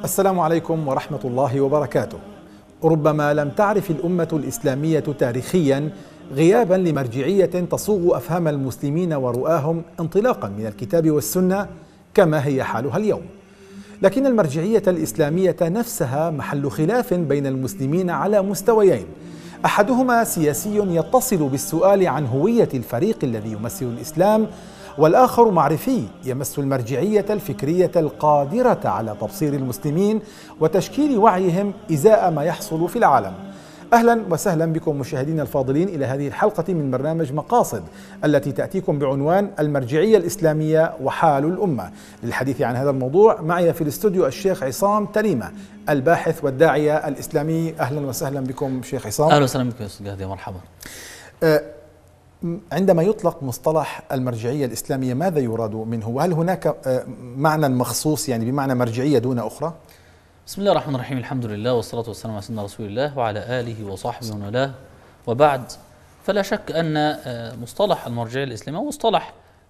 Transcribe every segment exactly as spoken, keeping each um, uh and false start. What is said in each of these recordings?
السلام عليكم ورحمة الله وبركاته. ربما لم تعرف الأمة الإسلامية تاريخيا غيابا لمرجعية تصوغ أفهام المسلمين ورؤاهم انطلاقا من الكتاب والسنة كما هي حالها اليوم، لكن المرجعية الإسلامية نفسها محل خلاف بين المسلمين على مستويين، أحدهما سياسي يتصل بالسؤال عن هوية الفريق الذي يمثل الإسلام، والآخر معرفي يمس المرجعية الفكرية القادرة على تبصير المسلمين وتشكيل وعيهم إزاء ما يحصل في العالم. أهلا وسهلا بكم مشاهدينا الفاضلين إلى هذه الحلقة من برنامج مقاصد التي تأتيكم بعنوان المرجعية الإسلامية وحال الأمة. للحديث عن هذا الموضوع معي في الاستوديو الشيخ عصام تليمة الباحث والداعية الإسلامي. أهلا وسهلا بكم شيخ عصام. أهلا وسهلا بكم يا أستاذ جهدي، مرحبا. أه عندما يطلق مصطلح المرجعية الإسلامية ماذا يراد منه؟ وهل هناك معنى مخصوص يعني بمعنى مرجعية دون أخرى؟ بسم الله الرحمن الرحيم، الحمد لله والصلاة والسلام على سيدنا رسول الله وعلى آله وصحبه ومن والاه، وبعد. فلا شك أن مصطلح المرجعية الإسلامية هو مصطلح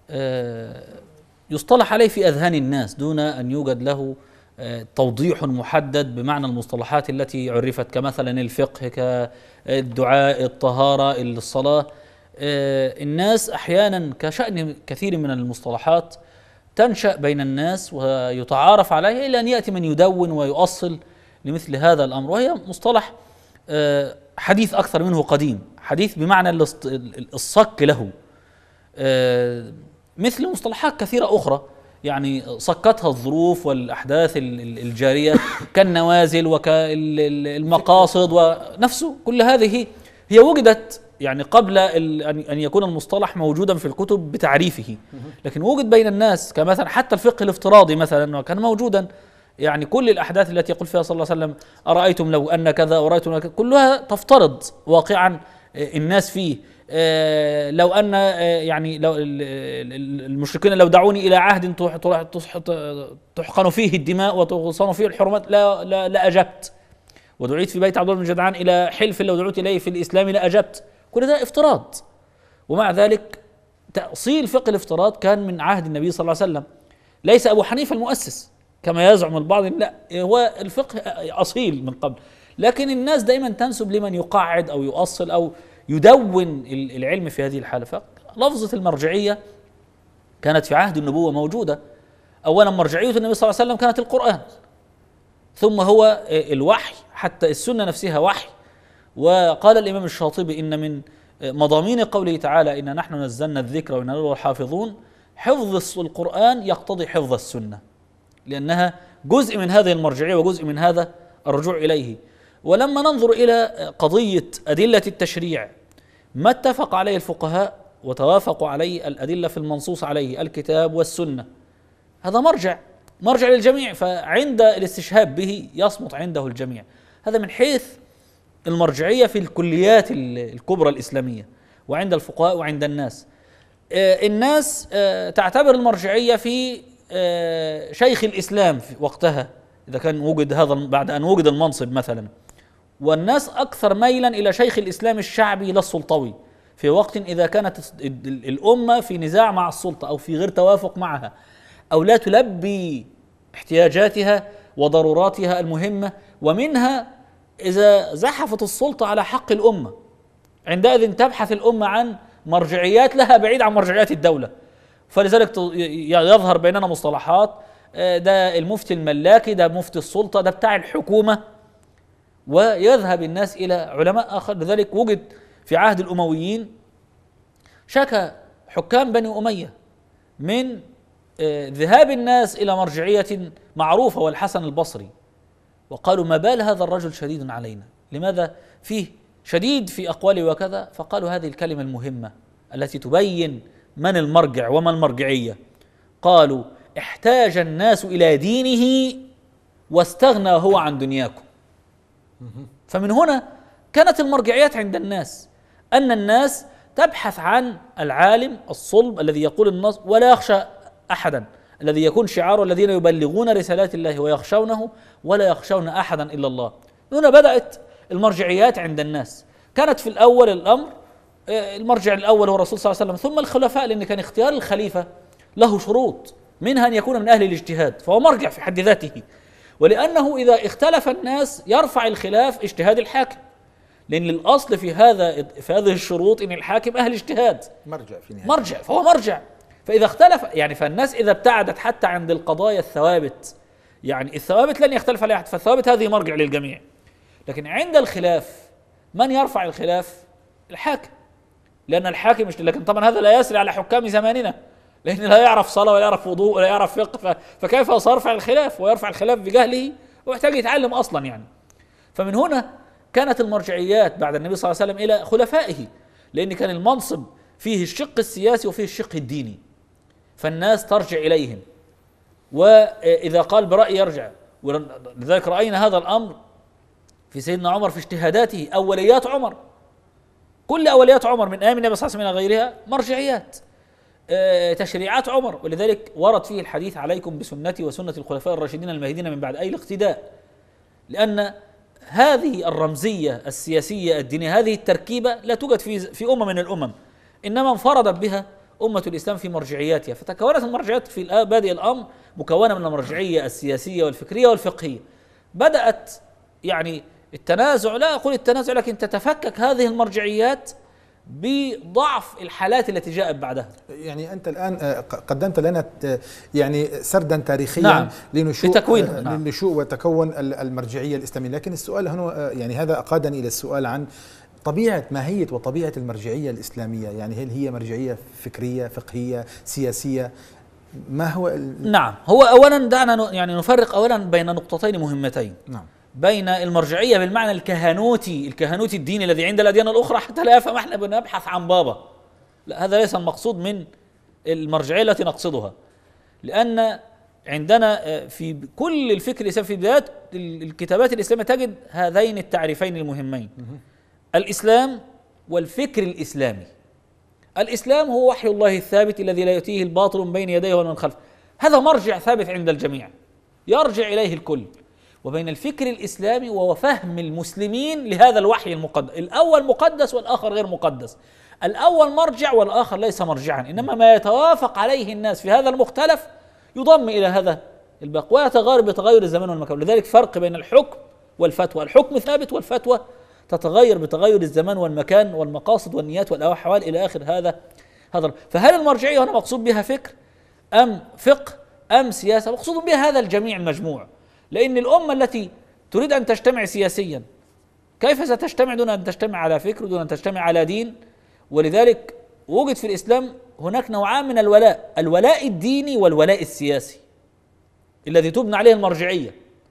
يصطلح عليه في أذهان الناس دون أن يوجد له توضيح محدد بمعنى المصطلحات التي عرفت كمثلا الفقه، كالدعاء، الطهارة، الصلاة. الناس أحيانا كشأن كثير من المصطلحات تنشأ بين الناس ويتعارف عليها إلى أن يأتي من يدون ويؤصل لمثل هذا الأمر، وهي مصطلح حديث أكثر منه قديم، حديث بمعنى الصك له، مثل مصطلحات كثيرة أخرى يعني صكتها الظروف والأحداث الجارية كالنوازل وكالمقاصد ونفسه. كل هذه هي وجدت يعني قبل أن يكون المصطلح موجودا في الكتب بتعريفه، لكن وجد بين الناس كمثلا حتى الفقه الافتراضي مثلا كان موجودا، يعني كل الأحداث التي يقول فيها صلى الله عليه وسلم أرأيتم لو أن كذا أرأيتم لو كذا، كلها تفترض واقعا الناس فيه. لو أن يعني لو المشركين لو دعوني إلى عهد تحقن فيه الدماء وتصان فيه الحرمات لا لا لأجبت، ودعيت في بيت عبد الله بن جدعان إلى حلف لو دعوت إليه في الإسلام لأجبت. كل ده افتراض، ومع ذلك تأصيل فقه الافتراض كان من عهد النبي صلى الله عليه وسلم، ليس أبو حنيفة المؤسس كما يزعم البعض، لا، هو الفقه أصيل من قبل، لكن الناس دائما تنسب لمن يقعد أو يؤصل أو يدون العلم في هذه الحالة. فلفظة المرجعية كانت في عهد النبوة موجودة. أولا مرجعية النبي صلى الله عليه وسلم كانت القرآن، ثم هو الوحي، حتى السنة نفسها وحي. وقال الإمام الشاطبي إن من مضامين قوله تعالى إن نحن نزلنا الذكر وإنا له لحافظون، حفظ القرآن يقتضي حفظ السنة، لأنها جزء من هذه المرجعية وجزء من هذا الرجوع إليه. ولما ننظر إلى قضية أدلة التشريع، ما اتفق عليه الفقهاء وتوافقوا عليه الأدلة في المنصوص عليه الكتاب والسنة، هذا مرجع مرجع للجميع، فعند الاستشهاد به يصمت عنده الجميع. هذا من حيث المرجعية في الكليات الكبرى الإسلامية، وعند الفقهاء وعند الناس. الناس تعتبر المرجعية في شيخ الإسلام في وقتها إذا كان وجد هذا بعد أن وجد المنصب مثلا، والناس أكثر ميلا إلى شيخ الإسلام الشعبي لا السلطوي في وقت إذا كانت الأمة في نزاع مع السلطة أو في غير توافق معها أو لا تلبي احتياجاتها وضروراتها المهمة، ومنها إذا زحفت السلطة على حق الأمة، عندئذ تبحث الأمة عن مرجعيات لها بعيد عن مرجعيات الدولة. فلذلك يظهر بيننا مصطلحات، ده المفتي الملاكي، ده مفتي السلطة، ده بتاع الحكومة، ويذهب الناس إلى علماء آخر. لذلك وجد في عهد الأمويين شكى حكام بني أمية من ذهاب الناس إلى مرجعية معروفة والحسن البصري، وقالوا ما بال هذا الرجل شديد علينا، لماذا فيه شديد في أقواله وكذا؟ فقالوا هذه الكلمة المهمة التي تبين من المرجع وما المرجعية، قالوا احتاج الناس إلى دينه واستغنى هو عن دنياكم. فمن هنا كانت المرجعيات عند الناس أن الناس تبحث عن العالم الصلب الذي يقول النص ولا يخشى أحدا، الذي يكون شعار الذين يبلغون رسالات الله ويخشونه ولا يخشون أحدا إلا الله. هنا بدأت المرجعيات عند الناس. كانت في الأول الأمر المرجع الأول هو الرسول صلى الله عليه وسلم، ثم الخلفاء، لأن كان اختيار الخليفة له شروط، منها أن يكون من أهل الاجتهاد فهو مرجع في حد ذاته، ولأنه إذا اختلف الناس يرفع الخلاف اجتهاد الحاكم، لأن الأصل في هذا في هذه الشروط إن الحاكم أهل اجتهاد، مرجع في نهاية مرجع، فهو مرجع. فإذا اختلف يعني فالناس إذا ابتعدت حتى عند القضايا الثوابت، يعني الثوابت لن يختلف عليها أحد، فالثوابت هذه مرجع للجميع. لكن عند الخلاف من يرفع الخلاف؟ الحاكم، لأن الحاكم مش، لكن طبعا هذا لا يسري على حكام زماننا، لأن لا يعرف صلاة ولا يعرف وضوء ولا يعرف فقه، فكيف سيرفع الخلاف؟ ويرفع الخلاف بجهله ويحتاج يتعلم أصلا يعني. فمن هنا كانت المرجعيات بعد النبي صلى الله عليه وسلم إلى خلفائه، لأن كان المنصب فيه الشق السياسي وفيه الشق الديني، فالناس ترجع إليهم، وإذا قال برأي يرجع. ولذلك رأينا هذا الأمر في سيدنا عمر في اجتهاداته، أوليات عمر، كل أوليات عمر من أيام النبي صلى الله عليه وسلم إلى غيرها مرجعيات، تشريعات عمر. ولذلك ورد فيه الحديث عليكم بسنتي وسنة الخلفاء الراشدين المهديين من بعد، أي الاقتداء، لأن هذه الرمزية السياسية الدينية، هذه التركيبة لا توجد في في أمة من الأمم، إنما انفردت بها أمة الإسلام في مرجعياتها. فتكونت المرجعيات في بادئ الأمر مكونة من المرجعية السياسية والفكرية والفقهية. بدأت يعني التنازع، لا أقول التنازع، لكن تتفكك هذه المرجعيات بضعف الحالات التي جاءت بعدها. يعني أنت الآن قدمت لنا يعني سردا تاريخيا نعم لنشوء لتكوين نعم. لنشوء وتكون المرجعية الإسلامية، لكن السؤال هنا يعني هذا أقادني إلى السؤال عن طبيعة ماهية وطبيعة المرجعية الإسلامية. يعني هل هي مرجعية فكرية فقهية سياسية؟ ما هو ال... نعم، هو أولا دعنا يعني نفرق أولا بين نقطتين مهمتين. نعم. بين المرجعية بالمعنى الكهنوتي، الكهنوتي الديني الذي عند الأديان الأخرى، حتى لا يفهم احنا بنبحث عن بابا، لا، هذا ليس المقصود من المرجعية التي نقصدها. لأن عندنا في كل الفكر الإسلامي في بدايات الكتابات الإسلامية تجد هذين التعريفين المهمين: الإسلام والفكر الإسلامي. الإسلام هو وحي الله الثابت الذي لا يأتيه الباطل من بين يديه ولا من خلفه، هذا مرجع ثابت عند الجميع يرجع إليه الكل. وبين الفكر الإسلامي وهو فهم المسلمين لهذا الوحي المقدس، الأول مقدس والآخر غير مقدس، الأول مرجع والآخر ليس مرجعا، إنما ما يتوافق عليه الناس في هذا المختلف يضم إلى هذا الباقي، ويتغير بتغير الزمان والمكان. لذلك فرق بين الحكم والفتوى، الحكم ثابت والفتوى تتغير بتغير الزمان والمكان والمقاصد والنيات والأحوال إلى آخر هذا هذا. فهل المرجعية هنا مقصود بها فكر أم فقه أم سياسة؟ مقصود بها هذا الجميع المجموع، لأن الأمة التي تريد أن تجتمع سياسيا كيف ستجتمع دون أن تجتمع على فكر، دون أن تجتمع على دين؟ ولذلك وجد في الإسلام هناك نوعان من الولاء: الولاء الديني والولاء السياسي الذي تبنى عليه المرجعية.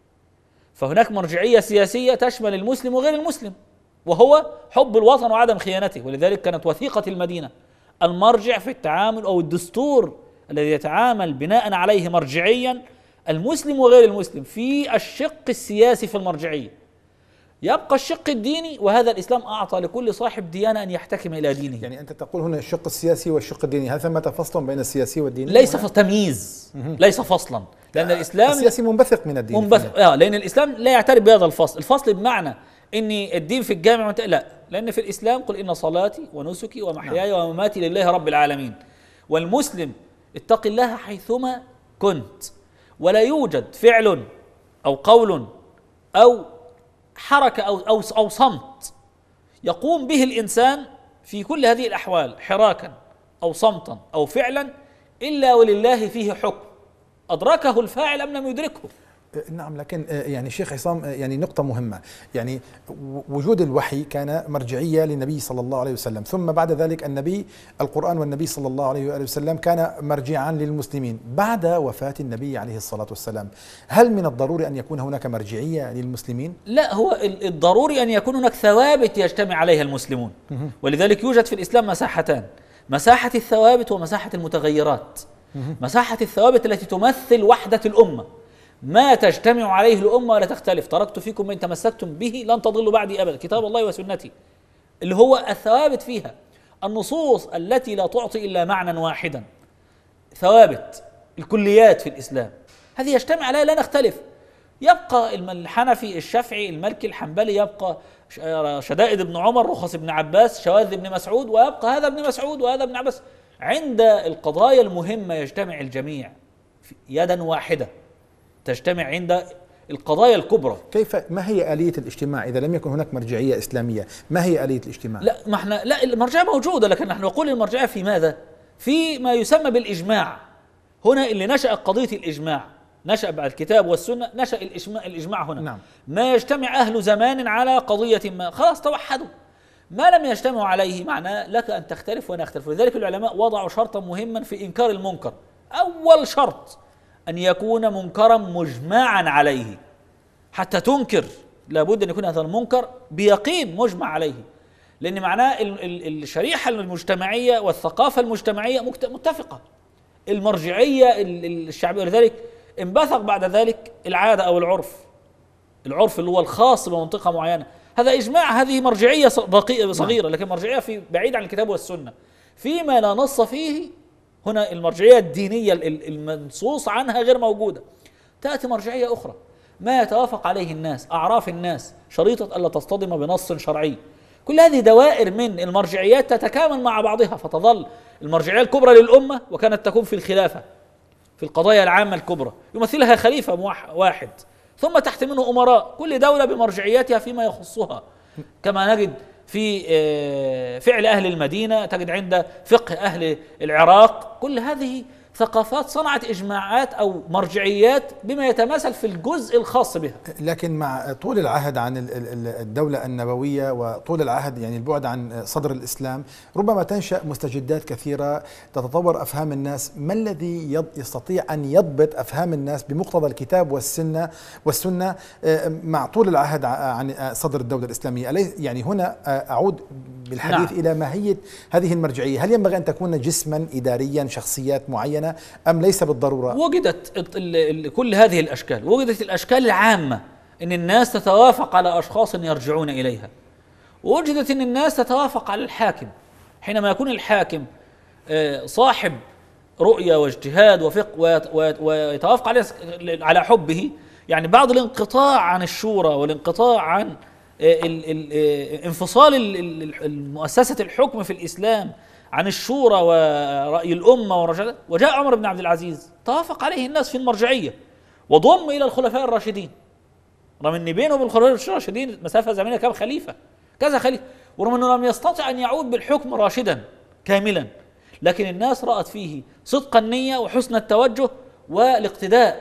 فهناك مرجعية سياسية تشمل المسلم وغير المسلم، وهو حب الوطن وعدم خيانته. ولذلك كانت وثيقة المدينة المرجع في التعامل، أو الدستور الذي يتعامل بناء عليه مرجعيا المسلم وغير المسلم في الشق السياسي في المرجعية. يبقى الشق الديني، وهذا الإسلام أعطى لكل صاحب ديانة أن يحتكم إلى دينه. يعني أنت تقول هنا الشق السياسي والشق الديني، هل ثمة فصل بين السياسي والديني؟ ليس تمييز، ليس فصلا، لأن الإسلام السياسي منبثق من الدين. منبثق، آه لأن الإسلام لا يعترف بهذا الفصل، الفصل بمعنى أن الدين في الجامع وانت... لا، لأن في الإسلام قل إن صلاتي ونسكي ومحياي ومماتي لله رب العالمين. والمسلم اتق الله حيثما كنت، ولا يوجد فعل أو قول أو حركة أو أو أو صمت يقوم به الإنسان في كل هذه الأحوال، حراكا أو صمتا أو فعلا، إلا ولله فيه حكم أدركه الفاعل أم لم يدركه. نعم، لكن يعني شيخ عصام، يعني نقطة مهمة، يعني وجود الوحي كان مرجعية للنبي صلى الله عليه وسلم، ثم بعد ذلك النبي القرآن والنبي صلى الله عليه وآله وسلم كان مرجعا للمسلمين. بعد وفاة النبي عليه الصلاة والسلام هل من الضروري أن يكون هناك مرجعية للمسلمين؟ لا، هو الضروري أن يكون هناك ثوابت يجتمع عليها المسلمون. ولذلك يوجد في الإسلام مساحتان: مساحة الثوابت ومساحة المتغيرات. مساحة الثوابت التي تمثل وحدة الأمة، ما تجتمع عليه الأمة ولا تختلف. تركت فيكم من تمسكتم به لن تضلوا بعدي أبدا، كتاب الله وسنتي، اللي هو الثوابت فيها النصوص التي لا تعطي إلا معنى واحدا. ثوابت الكليات في الإسلام هذه يجتمع عليها لا نختلف. يبقى الحنفي الشافعي المالكي الحنبلي، يبقى شدائد ابن عمر، رخص ابن عباس، شواذ ابن مسعود، ويبقى هذا ابن مسعود وهذا ابن عباس. عند القضايا المهمة يجتمع الجميع يدا واحدة، تجتمع عند القضايا الكبرى. كيف ما هي آلية الاجتماع إذا لم يكن هناك مرجعية إسلامية؟ ما هي آلية الاجتماع؟ لا ما احنا لا المرجعية موجودة، لكن نحن نقول المرجعية في ماذا؟ في ما يسمى بالإجماع. هنا اللي نشأ قضية الإجماع، نشأ بعد الكتاب والسنة، نشأ الإجماع, الإجماع هنا. نعم. ما يجتمع أهل زمان على قضية ما خلاص توحدوا، ما لم يجتمعوا عليه معناه لك أن تختلف وأنا أختلف. ولذلك العلماء وضعوا شرطا مهما في إنكار المنكر. أول شرط أن يكون منكرا مجمعا عليه. حتى تنكر لابد أن يكون هذا المنكر بيقين مجمع عليه، لأن معناه الشريحة المجتمعية والثقافة المجتمعية متفقة. المرجعية الشعبية، ولذلك انبثق بعد ذلك العادة أو العرف، العرف اللي هو الخاص بمنطقة معينة، هذا إجماع، هذه مرجعية صغيرة، لكن مرجعية في بعيد عن الكتاب والسنة فيما لا نص فيه. هنا المرجعية الدينية المنصوص عنها غير موجودة. تأتي مرجعية أخرى ما يتوافق عليه الناس، أعراف الناس، شريطة ألا تصطدم بنص شرعي. كل هذه دوائر من المرجعيات تتكامل مع بعضها، فتظل المرجعية الكبرى للأمة وكانت تكون في الخلافة في القضايا العامة الكبرى يمثلها خليفة واحد، ثم تحت منه أمراء، كل دولة بمرجعياتها فيما يخصها، كما نجد في فعل أهل المدينة، تجد عند فقه أهل العراق. كل هذه ثقافات صنعت إجماعات أو مرجعيات بما يتماثل في الجزء الخاص بها. لكن مع طول العهد عن الدولة النبوية وطول العهد يعني البعد عن صدر الإسلام، ربما تنشأ مستجدات كثيرة، تتطور أفهام الناس. ما الذي يستطيع أن يضبط أفهام الناس بمقتضى الكتاب والسنة والسنة مع طول العهد عن صدر الدولة الإسلامية؟ يعني هنا أعود بالحديث نعم. إلى ماهية هذه المرجعية. هل ينبغي أن تكون جسما إداريا، شخصيات معينة، أم ليس بالضرورة؟ وجدت كل هذه الأشكال، وجدت الأشكال العامة أن الناس تتوافق على أشخاص يرجعون إليها، ووجدت أن الناس تتوافق على الحاكم. حينما يكون الحاكم صاحب رؤية واجتهاد وفقه ويتوافق على حبه، يعني بعض الانقطاع عن الشورى والانقطاع عن انفصال المؤسسة الحكم في الإسلام عن الشورى ورأي الأمة ورجال، وجاء عمر بن عبد العزيز توافق عليه الناس في المرجعية وضم إلى الخلفاء الراشدين، رغم أن بينه وبين الخلفاء الراشدين مسافة زمنية كم خليفة كذا خليفة، ورغم أنه لم يستطع أن يعود بالحكم راشدا كاملا، لكن الناس رأت فيه صدق النية وحسن التوجه والاقتداء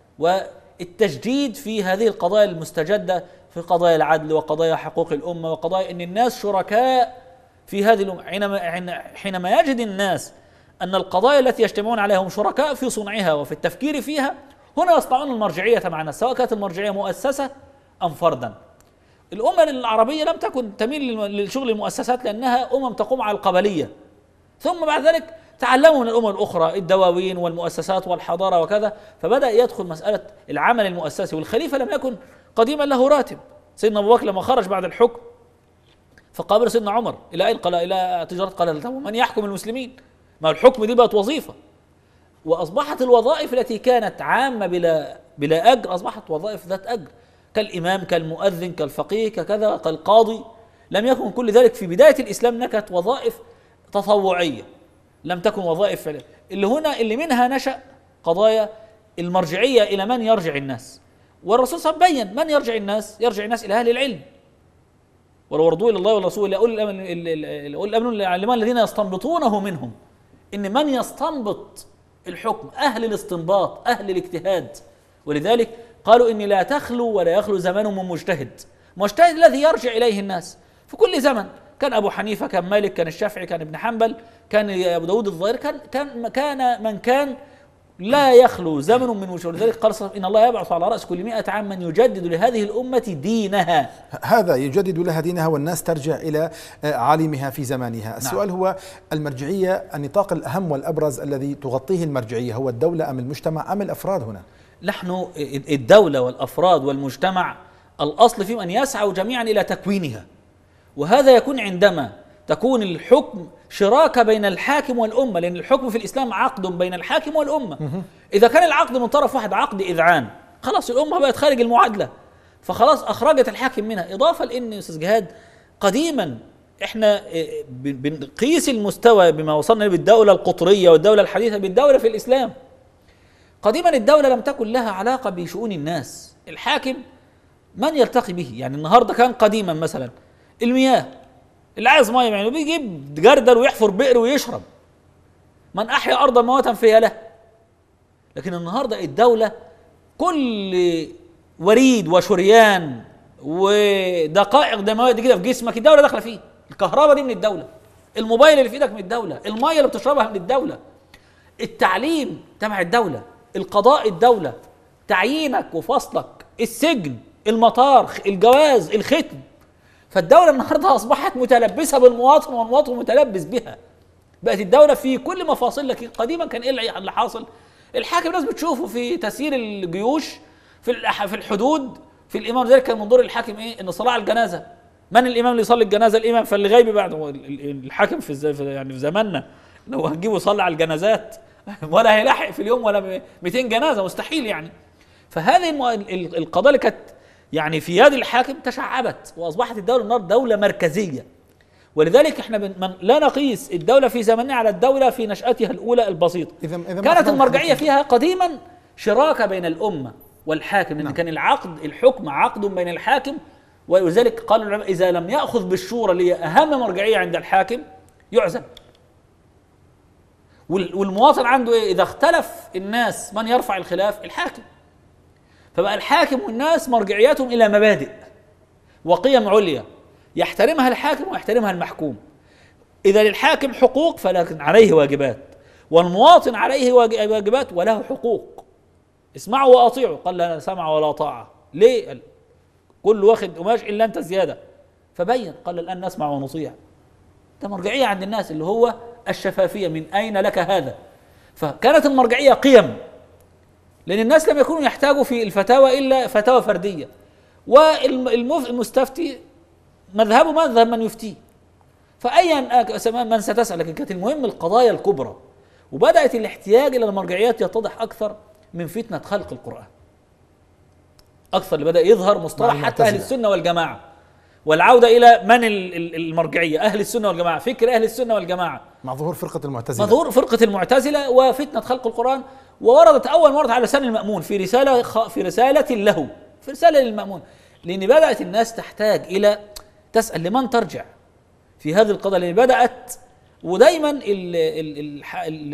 والتجديد في هذه القضايا المستجدة، في قضايا العدل وقضايا حقوق الأمة وقضايا أن الناس شركاء في هذه الأمة. حينما حينما يجد الناس أن القضايا التي يجتمعون عليها هم شركاء في صنعها وفي التفكير فيها، هنا يصنعون المرجعية معنا، سواء كانت المرجعية مؤسسة أم فردا. الأمة العربية لم تكن تميل لشغل المؤسسات لأنها أمم تقوم على القبلية، ثم بعد ذلك تعلموا من الأمم الأخرى الدواوين والمؤسسات والحضارة وكذا، فبدأ يدخل مسألة العمل المؤسسي. والخليفة لم يكن قديما له راتب. سيدنا أبو بكر لما خرج بعد الحكم فقابل سيدنا عمر، إلى أين؟ قال إلى تجارة. قال من يحكم المسلمين؟ ما الحكم دي بقت وظيفة، وأصبحت الوظائف التي كانت عامة بلا بلا أجر أصبحت وظائف ذات أجر، كالإمام كالمؤذن كالفقيه ككذا كالقاضي. لم يكن كل ذلك في بداية الإسلام، كانت وظائف تطوعية، لم تكن وظائف فعلية. اللي هنا اللي منها نشأ قضايا المرجعية إلى من يرجع الناس. والرسول صلى الله عليه وسلم بين من يرجع الناس، يرجع الناس إلى أهل العلم، ولو ردوا إلى الله والرسول إلى أولي الأمر العلماء الذين يستنبطونه منهم. إن من يستنبط الحكم أهل الاستنباط، أهل الاجتهاد. ولذلك قالوا إن لا تخلو ولا يخلو زمان من مجتهد، مجتهد الذي يرجع إليه الناس في كل زمن. كان أبو حنيفة، كان مالك، كان الشافعي، كان ابن حنبل، كان أبو داود الظاهري، كان كان كان من كان لا يخلو زمن من وجه. ولذلك قال صلى الله عليه وسلم إن الله يبعث على رأس كل مئة عام من يجدد لهذه الأمة دينها. هذا يجدد لها دينها والناس ترجع إلى عالمها في زمانها. السؤال نعم. هو المرجعية، النطاق الأهم والأبرز الذي تغطيه المرجعية هو الدولة أم المجتمع أم الأفراد؟ هنا نحن الدولة والأفراد والمجتمع الأصل فيهم أن يسعوا جميعا إلى تكوينها، وهذا يكون عندما تكون الحكم شراكة بين الحاكم والأمة، لأن الحكم في الإسلام عقد بين الحاكم والأمة. إذا كان العقد من طرف واحد عقد إذعان، خلاص الأمة بقت خارج المعادلة، فخلاص أخرجت الحاكم منها. إضافة لأن أستاذ جهاد قديما إحنا بنقيس المستوى بما وصلنا بالدولة القطرية والدولة الحديثة بالدولة في الإسلام. قديما الدولة لم تكن لها علاقة بشؤون الناس، الحاكم من يلتقي به. يعني النهارده كان قديما مثلا المياه، اللي عايز ميه يعني بيجيب جردل ويحفر بئر ويشرب. من احيا ارضا موتا فيها له. لكن النهارده الدولة كل وريد وشريان ودقائق دمويه دي كده في جسمك الدولة داخله فيه. الكهرباء دي من الدولة، الموبايل اللي في ايدك من الدولة، الميه اللي بتشربها من الدولة، التعليم تبع الدولة، القضاء الدولة، تعيينك وفصلك، السجن، المطار، الجواز، الختم. فالدولة النهارده أصبحت متلبسة بالمواطن والمواطن متلبس بها. بقت الدولة في كل مفاصل. لكن قديما كان إيه اللي حاصل؟ الحاكم الناس بتشوفه في تسيير الجيوش، في في الحدود، في الإمام. ذلك كان من دور الحاكم إيه؟ إن صلاة على الجنازة. من الإمام اللي يصلي الجنازة؟ الإمام. فاللي غايب بعد الحاكم في يعني في زماننا لو هنجيبه يصلي على الجنازات ولا هيلاحق في اليوم ولا مئتين جنازة، مستحيل يعني. فهذه القضايا اللي كانت يعني في يد الحاكم تشعبت واصبحت الدوله النهارده دوله مركزيه. ولذلك احنا من لا نقيس الدوله في زمننا على الدوله في نشاتها الاولى البسيطه. إذا إذا كانت المرجعيه فيها قديما شراكه بين الامه والحاكم، لان نعم. كان العقد الحكم عقد بين الحاكم. ولذلك قال العلماء اذا لم ياخذ بالشورى اللي هي اهم مرجعيه عند الحاكم يعزل. والمواطن عنده ايه؟ اذا اختلف الناس من يرفع الخلاف؟ الحاكم. فبقى الحاكم والناس مرجعياتهم الى مبادئ وقيم عليا يحترمها الحاكم ويحترمها المحكوم. اذا للحاكم حقوق فلكن عليه واجبات، والمواطن عليه واجبات وله حقوق. اسمعوا واطيعوا، قال لا سمع ولا طاعه. ليه؟ كل واخد قماش الا انت زياده. فبين قال الان نسمع ونطيع. ده مرجعيه عند الناس اللي هو الشفافيه. من اين لك هذا؟ فكانت المرجعيه قيم، لأن الناس لم يكونوا يحتاجوا في الفتاوى إلا فتاوى فردية، والمستفتي مذهبه مذهب من يفتيه. فأيا من ستسأل، لكن كانت المهم القضايا الكبرى. وبدأت الاحتياج إلى المرجعيات يتضح أكثر من فتنة خلق القرآن. أكثر اللي بدأ يظهر مصطلح حتى أهل السنة والجماعة، والعودة إلى من المرجعية؟ أهل السنة والجماعة، فكر أهل السنة والجماعة مع ظهور فرقة المعتزلة، مع ظهور فرقة المعتزلة وفتنة خلق القرآن. ووردت أول مرة على لسان المأمون في رسالة في رسالة له في رسالة للمأمون، لأن بدأت الناس تحتاج إلى تسأل لمن ترجع في هذه القضايا. لأن بدأت ودايما ال ال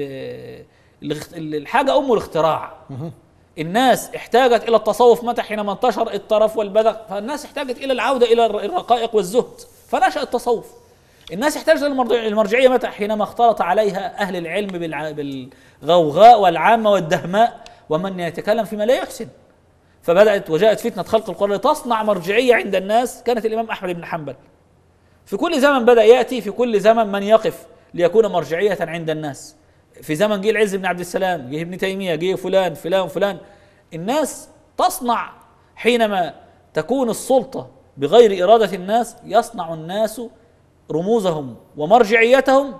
ال الحاجة أم الاختراع. الناس احتاجت إلى التصوف متى؟ حينما انتشر الطرف والبذخ، فالناس احتاجت إلى العودة إلى الرقائق والزهد فنشأ التصوف. الناس احتاجت إلى المرجعية متى؟ حينما اختلط عليها أهل العلم بالغوغاء والعامة والدهماء ومن يتكلم فيما لا يحسن. فبدأت وجاءت فتنة خلق القرآن لتصنع مرجعية عند الناس. كانت الإمام أحمد بن حنبل في كل زمن بدأ يأتي في كل زمن من يقف ليكون مرجعية عند الناس. في زمن جه العز بن عبد السلام، جه ابن تيمية، جه فلان فلان فلان. الناس تصنع حينما تكون السلطة بغير إرادة الناس، يصنع الناس رموزهم ومرجعيتهم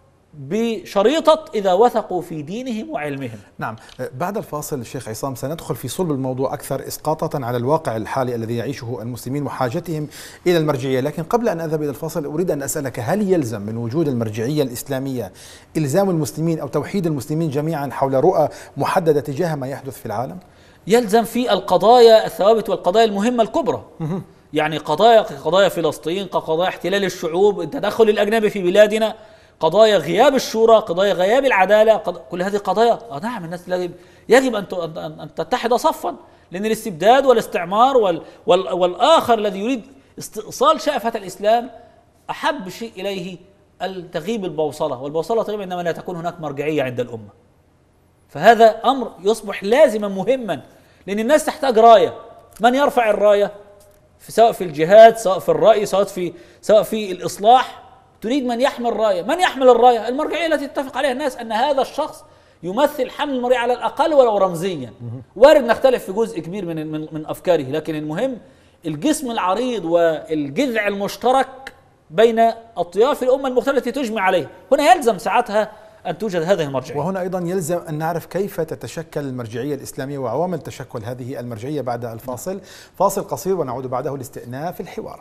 بشريطة إذا وثقوا في دينهم وعلمهم. نعم. بعد الفاصل الشيخ عصام سندخل في صلب الموضوع أكثر إسقاطة على الواقع الحالي الذي يعيشه المسلمين وحاجتهم إلى المرجعية. لكن قبل أن أذهب إلى الفاصل أريد أن أسألك، هل يلزم من وجود المرجعية الإسلامية إلزام المسلمين أو توحيد المسلمين جميعا حول رؤى محددة تجاه ما يحدث في العالم؟ يلزم في القضايا الثوابت والقضايا المهمة الكبرى. يعني قضايا قضايا فلسطين، قضايا احتلال الشعوب، التدخل الأجنبي في بلادنا، قضايا غياب الشورى، قضايا غياب العدالة، قض... كل هذه قضايا آه نعم الناس يجب يجب أن أن تتحد صفا، لأن الاستبداد والاستعمار وال... وال... والآخر الذي يريد استئصال شأفة الإسلام أحب شيء إليه التغيب البوصلة، والبوصلة طيب إنما لا تكون هناك مرجعية عند الأمة. فهذا أمر يصبح لازما مهما، لأن الناس تحتاج راية. من يرفع الراية؟ سواء في الجهاد، سواء في الرأي، سواء في سواء في الإصلاح. تريد من يحمل راية. من يحمل الراية؟ المرجعية التي اتفق عليها الناس أن هذا الشخص يمثل حمل المرجعية على الأقل ولو رمزيا. وارد نختلف في جزء كبير من من, من أفكاره، لكن المهم الجسم العريض والجذع المشترك بين أطياف الأمة المختلفة التي تجمع عليه. هنا يلزم ساعتها أن توجد هذه المرجعية. وهنا أيضا يلزم أن نعرف كيف تتشكل المرجعية الإسلامية وعوامل تشكل هذه المرجعية بعد الفاصل. فاصل قصير ونعود بعده لاستئناف الحوار.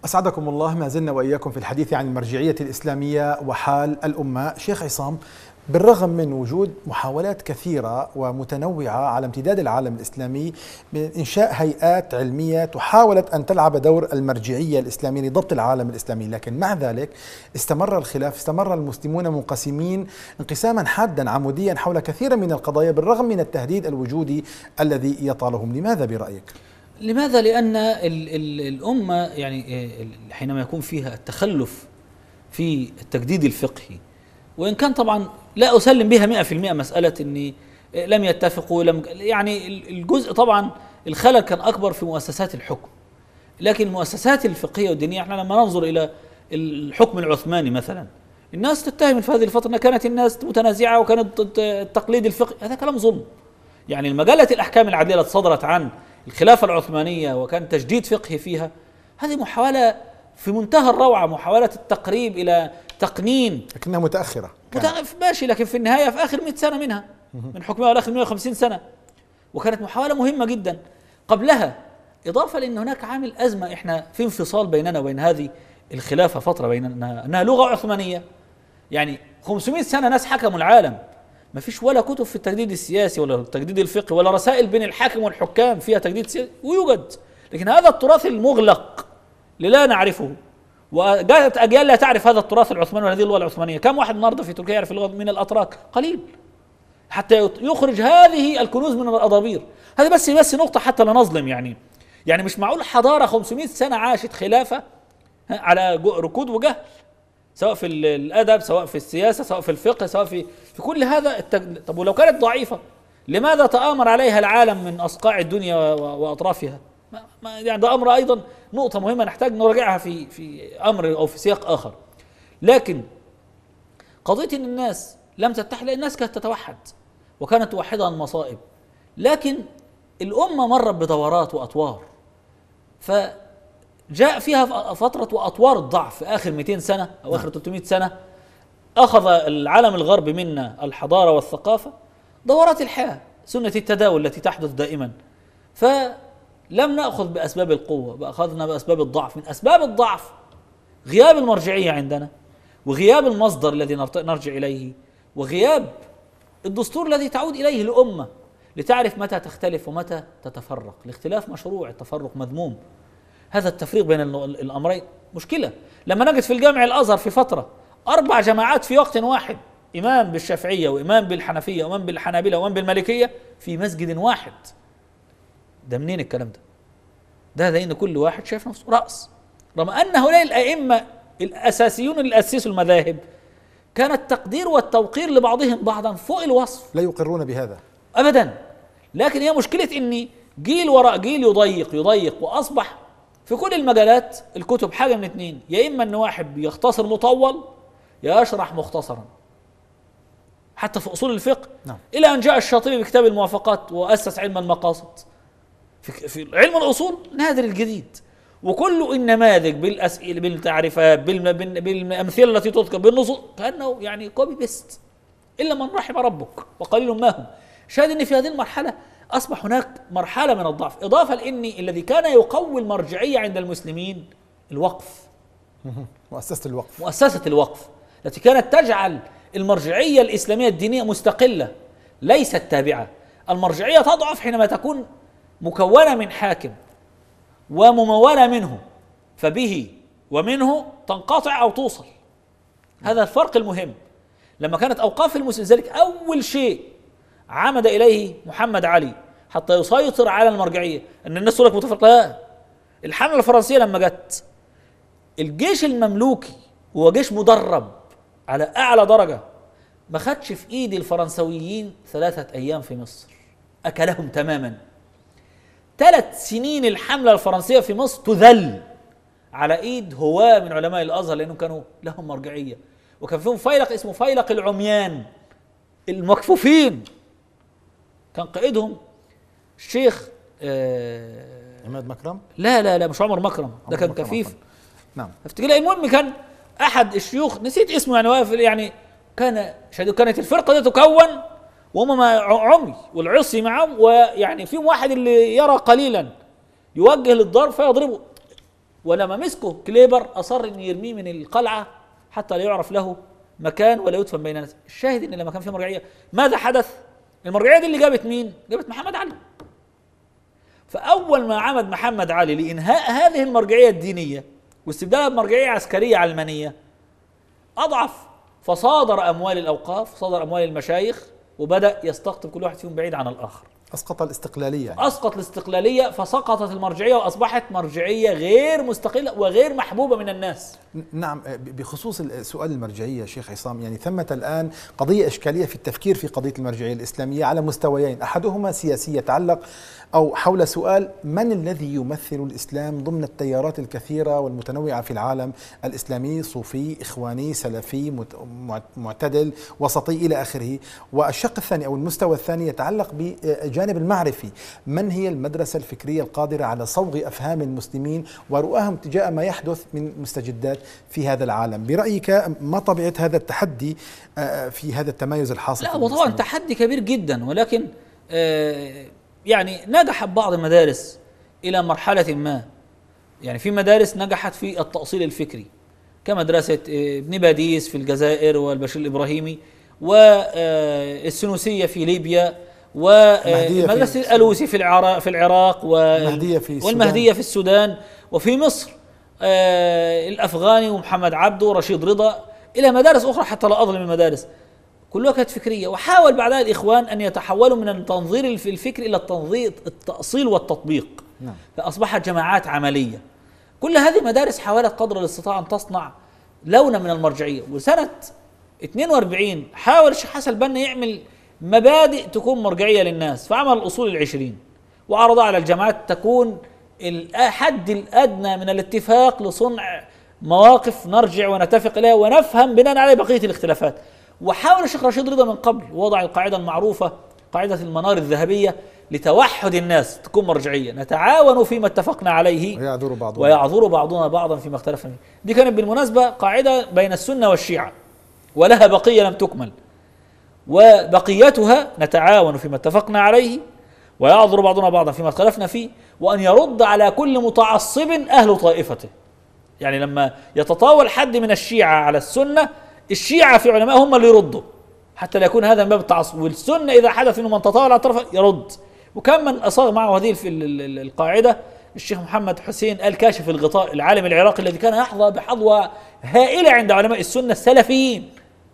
أسعدكم الله. ما زلنا وإياكم في الحديث عن المرجعية الإسلامية وحال الأمة. شيخ عصام، بالرغم من وجود محاولات كثيرة ومتنوعة على امتداد العالم الإسلامي من إنشاء هيئات علمية حاولت أن تلعب دور المرجعية الإسلامية لضبط العالم الإسلامي، لكن مع ذلك استمر الخلاف، استمر المسلمون منقسمين انقساما حادا عموديا حول كثير من القضايا بالرغم من التهديد الوجودي الذي يطالهم. لماذا برأيك؟ لماذا؟ لأن ال ال الأمة يعني حينما يكون فيها التخلف في التجديد الفقهي، وإن كان طبعا لا أسلم بها مئة في المئة مسألة أني لم يتفقوا، لم يعني الجزء طبعا الخلل كان أكبر في مؤسسات الحكم، لكن المؤسسات الفقهية والدينية احنا لما ننظر إلى الحكم العثماني مثلا، الناس تتهم في هذه الفترة أن كانت الناس متنازعة وكانت التقليد الفقهي، هذا كلام ظلم. يعني المجلة الأحكام العدلية التي صدرت عن الخلافة العثمانية وكان تجديد فقهي فيها، هذه محاولة في منتهى الروعة، محاولة التقريب إلى تقنين، لكنها متأخرة ماشي، لكن في النهاية في آخر مئة سنة منها من حكمها ولا آخر مئة وخمسين سنة، وكانت محاولة مهمة جدا قبلها. إضافة لأن هناك عامل أزمة، إحنا في انفصال بيننا وبين هذه الخلافة فترة، بيننا أنها لغة عثمانية، يعني خمسمئة سنة ناس حكموا العالم، ما فيش ولا كتب في التجديد السياسي ولا التجديد الفقهي ولا رسائل بين الحاكم والحكام فيها تجديد سياسي، ويوجد، لكن هذا التراث المغلق اللي لا نعرفه، وجاءت أجيال لا تعرف هذا التراث العثماني وهذه اللغة العثمانية. كم واحد النهارده في تركيا يعرف اللغة من الأتراك؟ قليل، حتى يخرج هذه الكنوز من الأضابير. هذه بس بس نقطة حتى لا نظلم، يعني يعني مش معقول حضارة خمسمئة سنة عاشت خلافة على ركود وجهل، سواء في الأدب، سواء في السياسة، سواء في الفقه، سواء في في كل هذا التج... طب ولو كانت ضعيفة لماذا تآمر عليها العالم من أصقاع الدنيا وأطرافها؟ ما... ما يعني ده أمر أيضا نقطة مهمة نحتاج نراجعها في في أمر أو في سياق آخر. لكن قضية إن الناس لم تتحد، الناس كانت تتوحد وكانت توحدها المصائب، لكن الأمة مرت بدورات وأطوار، فجاء فيها فترة وأطوار الضعف في آخر مئتين سنة أو آخر ثلاثمئة سنة، أخذ العالم الغرب منا الحضارة والثقافة دورات الحياة، سنة التداول التي تحدث دائما، فلم نأخذ بأسباب القوة، أخذنا بأسباب الضعف. من أسباب الضعف غياب المرجعية عندنا، وغياب المصدر الذي نرجع إليه، وغياب الدستور الذي تعود إليه الأمة لتعرف متى تختلف ومتى تتفرق. الاختلاف مشروع، التفرق مذموم. هذا التفريق بين الأمرين مشكلة. لما نجد في الجامع الأزهر في فترة أربع جماعات في وقت واحد، إمام بالشافعية وإمام بالحنفية وإمام بالحنابلة وإمام بالمالكية في مسجد واحد، ده منين الكلام ده؟ ده لأن كل واحد شايف نفسه رأس، رغم أن هؤلاء الأئمة الأساسيون اللي أسسوا المذاهب كان التقدير والتوقير لبعضهم بعضا فوق الوصف، لا يقرون بهذا أبدا. لكن هي مشكلة إني جيل وراء جيل يضيق يضيق، وأصبح في كل المجالات الكتب حاجة من اتنين، يا إما أن واحد يختصر مطول يا يشرح مختصرا، حتى في أصول الفقه. نعم. إلى أن جاء الشاطبي بكتاب الموافقات وأسس علم المقاصد. في, في علم الأصول نادر الجديد، وكل النماذج بالأسئلة بالتعريفات بالأمثلة التي تذكر بالنصوص كأنه يعني كوبي بيست، إلا من رحم ربك وقليل ما هم. شاهد أن في هذه المرحلة أصبح هناك مرحلة من الضعف، إضافة لأن الذي كان يقوي المرجعية عند المسلمين الوقف، مؤسسة الوقف مؤسسة الوقف التي كانت تجعل المرجعية الإسلامية الدينية مستقلة ليست تابعة. المرجعية تضعف حينما تكون مكونة من حاكم وممولة منه، فبه ومنه تنقطع أو توصل. هذا الفرق المهم. لما كانت أوقاف المسلمين، ذلك أول شيء عمد إليه محمد علي حتى يسيطر على المرجعية، أن الناس تقول لك متفرقة. لا، الحملة الفرنسية لما جت، الجيش المملوكي هو جيش مدرب على أعلى درجة، ما خدش في إيد الفرنسويين ثلاثة أيام في مصر، أكلهم تماما. ثلاث سنين الحملة الفرنسية في مصر تذل على إيد هواة من علماء الأزهر، لأنهم كانوا لهم مرجعية، وكان فيهم فيلق اسمه فيلق العميان المكفوفين، كان قائدهم الشيخ آه عماد مكرم. لا لا لا مش عمر مكرم، ده كان كفيف. مكرم. نعم. افتكر. المهم كان أحد الشيوخ، نسيت اسمه، يعني واقف يعني كان شهدوا، كانت الفرقة دي تكون وهم عمي والعصي معهم، ويعني فيهم واحد اللي يرى قليلا يوجه للضرب فيضربه. ولما مسكه كليبر أصر أن يرميه من القلعة حتى لا يعرف له مكان ولا يدفن بين الناس. الشاهد أن لما كان في مرجعية ماذا حدث؟ المرجعية دي اللي جابت مين؟ جابت محمد علي. فأول ما عمد محمد علي لإنهاء هذه المرجعية الدينية واستبدالها بمرجعية عسكرية علمانية أضعف، فصادر أموال الأوقاف، صادر أموال المشايخ، وبدأ يستقطب كل واحد فيهم بعيد عن الآخر. أسقط الاستقلالية يعني. أسقط الاستقلالية فسقطت المرجعية وأصبحت مرجعية غير مستقلة وغير محبوبة من الناس. نعم، بخصوص سؤال المرجعية شيخ عصام، يعني ثمة الآن قضية إشكالية في التفكير في قضية المرجعية الإسلامية على مستويين، أحدهما سياسي يتعلق أو حول سؤال من الذي يمثل الإسلام ضمن التيارات الكثيرة والمتنوعة في العالم الإسلامي، صوفي، إخواني، سلفي، معتدل، وسطي إلى آخره. والشق الثاني أو المستوى الثاني يتعلق بجانب المعرفي، من هي المدرسة الفكرية القادرة على صوغ أفهام المسلمين ورؤاهم تجاه ما يحدث من مستجدات في هذا العالم. برأيك ما طبيعة هذا التحدي في هذا التمايز الحاصل؟ لا، وطبعا تحدي كبير جدا، ولكن يعني نجح بعض المدارس إلى مرحلة ما. يعني في مدارس نجحت في التأصيل الفكري كمدرسة ابن باديس في الجزائر والبشير الإبراهيمي والسنوسية في ليبيا ومدرسة الألوسي في العراق في العراق والمهدية في السودان وفي مصر الأفغاني ومحمد عبده ورشيد رضا، إلى مدارس أخرى حتى لا أظلم المدارس، كلها كانت فكرية. وحاول بعدها الإخوان أن يتحولوا من التنظير الفكري إلى التنظير التأصيل والتطبيق. نعم. فأصبحت جماعات عملية. كل هذه مدارس حاولت قدر الاستطاعة أن تصنع لونا من المرجعية. وسنة اثنين وأربعين حاول الشيخ حسن البنا يعمل مبادئ تكون مرجعية للناس، فعمل الأصول العشرين وعرضها على الجامعات تكون الحد الأدنى من الاتفاق لصنع مواقف نرجع ونتفق إليها ونفهم بناء على بقية الاختلافات. وحاول الشيخ رشيد رضا من قبل وضع القاعدة المعروفة قاعدة المنار الذهبية لتوحد الناس، تكون مرجعية نتعاون فيما اتفقنا عليه ويعذر بعضنا ويعذر بعضنا بعضا فيما اختلفنا فيه. دي كانت بالمناسبة قاعدة بين السنة والشيعة ولها بقية لم تكمل، وبقيتها نتعاون فيما اتفقنا عليه ويعذر بعضنا بعضا فيما اختلفنا فيه، وأن يرد على كل متعصب أهل طائفته. يعني لما يتطاول حد من الشيعة على السنة، الشيعة في علماء هم اللي يردوا حتى لا يكون هذا من باب التعصب، والسنة إذا حدث إنه من تطاول على طرف يرد. وكان من أصاغ معه هذه القاعدة الشيخ محمد حسين آل كاشف الغطاء، العالم العراقي الذي كان يحظى بحظوة هائلة عند علماء السنة السلفيين.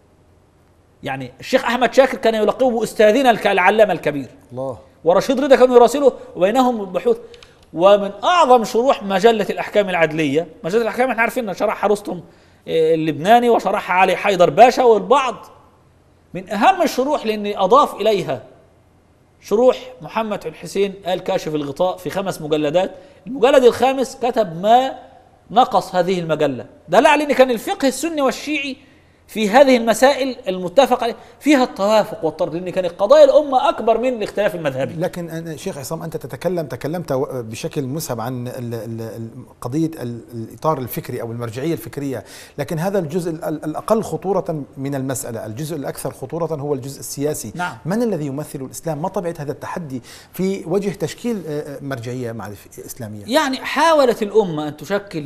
يعني الشيخ أحمد شاكر كان يلقبه بأستاذنا العلامة الكبير الله، ورشيد رضا كانوا يراسله وبينهم بحوث. ومن أعظم شروح مجلة الأحكام العدلية، مجلة الأحكام احنا عارفين شرحها رستم اللبناني وشرحها علي حيدر باشا والبعض، من أهم الشروح لأني أضاف إليها شروح محمد الحسين آل كاشف الغطاء في خمس مجلدات. المجلد الخامس كتب ما نقص هذه المجلة، دل على أن كان الفقه السني والشيعي في هذه المسائل المتفق عليه فيها التوافق والطرد، لأن كانت قضايا الأمة أكبر من الاختلاف المذهبي. لكن شيخ عصام أنت تتكلم تكلمت بشكل مسهب عن قضية الإطار الفكري أو المرجعية الفكرية، لكن هذا الجزء الأقل خطورة من المسألة، الجزء الأكثر خطورة هو الجزء السياسي. نعم. من الذي يمثل الإسلام؟ ما طبيعة هذا التحدي في وجه تشكيل مرجعية إسلامية؟ يعني حاولت الأمة أن تشكل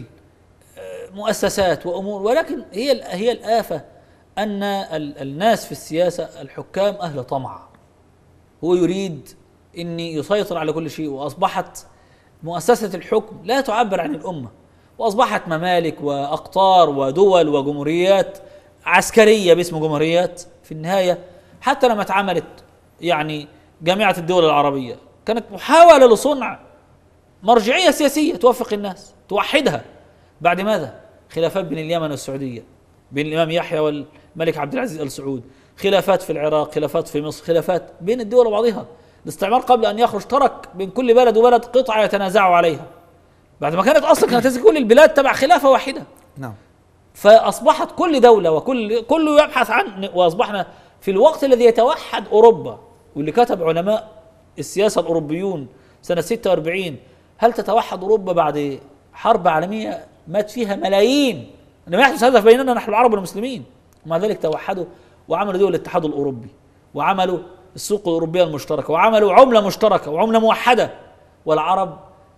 مؤسسات وأمور، ولكن هي هي الآفة أن الناس في السياسة الحكام أهل طمع، هو يريد أن يسيطر على كل شيء، وأصبحت مؤسسة الحكم لا تعبر عن الأمة، وأصبحت ممالك وأقطار ودول وجمهوريات عسكرية باسم جمهوريات. في النهاية حتى لما اتعملت يعني جامعة الدول العربية كانت محاولة لصنع مرجعية سياسية توفق الناس توحدها، بعد ماذا؟ خلافات بين اليمن والسعودية، بين الإمام يحيى والملك عبد العزيز آل سعود، خلافات في العراق، خلافات في مصر، خلافات بين الدول وبعضها. الاستعمار قبل أن يخرج ترك بين كل بلد وبلد قطعة يتنازعوا عليها، بعد ما كانت أصلا كانت كل البلاد تبع خلافة واحدة. نعم. فأصبحت كل دولة وكل كله يبحث عن، وأصبحنا في الوقت الذي يتوحد أوروبا، واللي كتب علماء السياسة الأوروبيون سنة ستة وأربعين هل تتوحد أوروبا بعد حرب عالمية مات فيها ملايين؟ إنما يحدث هذا بيننا نحن العرب والمسلمين، ومع ذلك توحدوا وعملوا دول الاتحاد الأوروبي، وعملوا السوق الأوروبية المشتركة، وعملوا عملة مشتركة وعملة موحدة، والعرب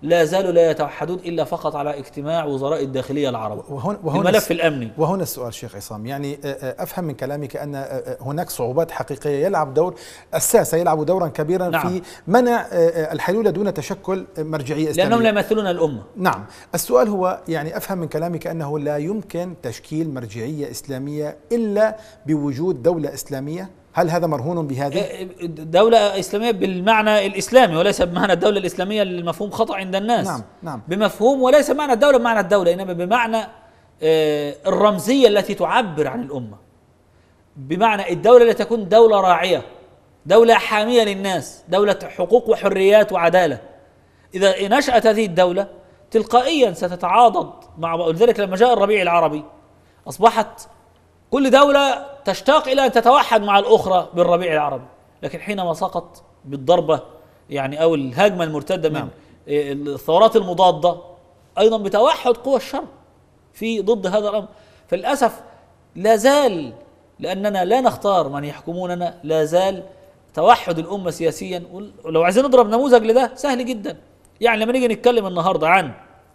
لا زالوا لا يتوحدون إلا فقط على اجتماع وزراء الداخلية العرب وهنا وهنا الملف الأمني. وهنا السؤال شيخ عصام، يعني أفهم من كلامك أن هناك صعوبات حقيقية يلعب دور الساسة يلعب دورا كبيرا نعم. في منع الحلول دون تشكل مرجعية إسلامية لأنهم لا يمثلون الأمة. نعم. السؤال هو يعني أفهم من كلامك أنه لا يمكن تشكيل مرجعية إسلامية إلا بوجود دولة إسلامية، هل هذا مرهون بهذه؟ دولة إسلامية بالمعنى الإسلامي وليس بمعنى الدولة الإسلامية المفهوم خطأ عند الناس. نعم نعم. بمفهوم وليس معنى الدولة بمعنى الدولة، إنما بمعنى الرمزية التي تعبر عن الأمة، بمعنى الدولة التي تكون دولة راعية، دولة حامية للناس، دولة حقوق وحريات وعدالة. إذا نشأت هذه الدولة تلقائيا ستتعاضد مع، ولذلك لما جاء الربيع العربي أصبحت كل دولة تشتاق إلى أن تتوحد مع الأخرى بالربيع العربي، لكن حينما سقط بالضربة يعني أو الهجمة المرتدة من نعم. الثورات المضادة أيضا بتوحد قوى الشر في ضد هذا الأمر. فللأسف لا زال، لأننا لا نختار من يحكموننا، لا زال توحد الأمة سياسيا. ولو عايزين نضرب نموذج لده سهل جدا، يعني لما نيجي نتكلم النهاردة عن